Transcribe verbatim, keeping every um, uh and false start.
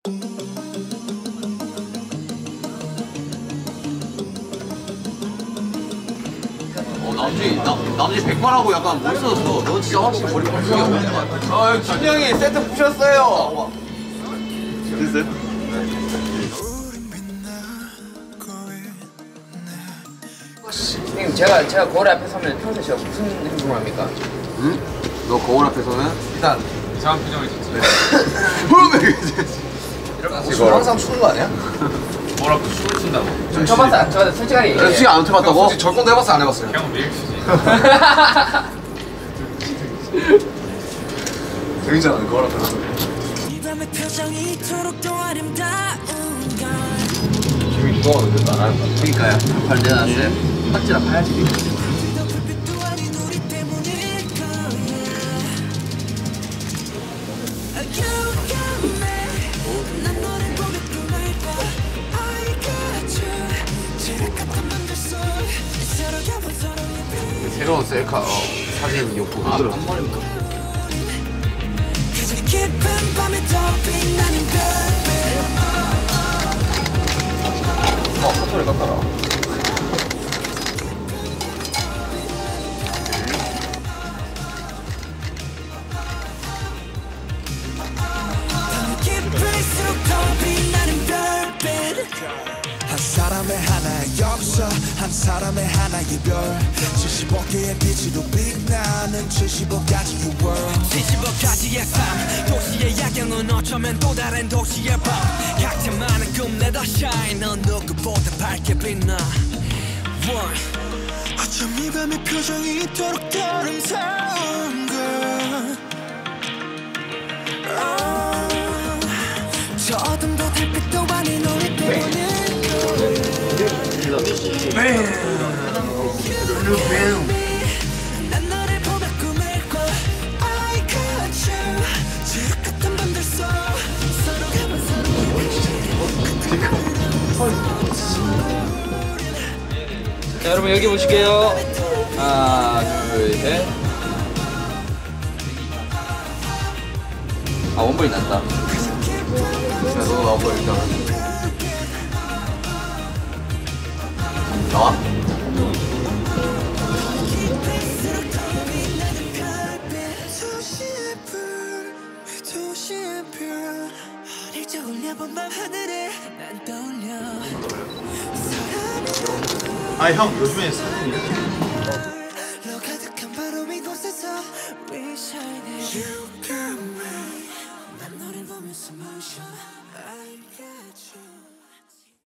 남지, 남, 남지 백발하고 약간 멋있어졌어. 너 진짜 확실히 머리 멋있게 하고 있네. 아, 준영이 세트 부셨어요. 됐어요? 형님, 제가 제가 거울 앞에 서면 평소에 제가 무슨 행동을 합니까? 응? 너 거울 앞에서는 일단 이상한 표정을 짓지. 이거 항상 추는 거 아니야? 뭐라고 춤을 춘다고? 좀 쳐봤어, 저 솔직하게 얘기해. 솔직히 안 쳐봤다고? 솔직히 절권도 해봤어 안 해봤어요? 그냥 매일 추지. 재밌잖아 거울 앞에서. 지금 이거 안 하는 거 그니까요. 발 내놨어요. 딱지라 파야지. 새로운 셀카 어, 사진 욕구 아, 앞머리부터 어, 사소리 깎아라. 한 사람의 하나의 역사, 한 사람의 하나의 별. 칠십오 개의 빛으로 빛나는 칠십오 가지의 world. 칠십오 가지의 삶, 도시의 야경은 어쩌면 또 다른 도시의 밤. 각자만의 꿈 내다 shine, 넌 누구보다 밝게 빛나. One. 어쩜 이 밤의 표정이 이토록 아름다운 걸. 저 어둠도 달빛도 아닌 너를 때문에. 난 너를 보며 꿈을 꿔. I got you. 지긋한 밤들 속 서로가 본 자, 여러분 여기 보실게요. 하나, 둘, 셋. 아, 원본이 낫다. 야, 너도 나와봐 일단. 나와? 아, 형 요즘에 사진 이렇게 난 너를 보면서 motion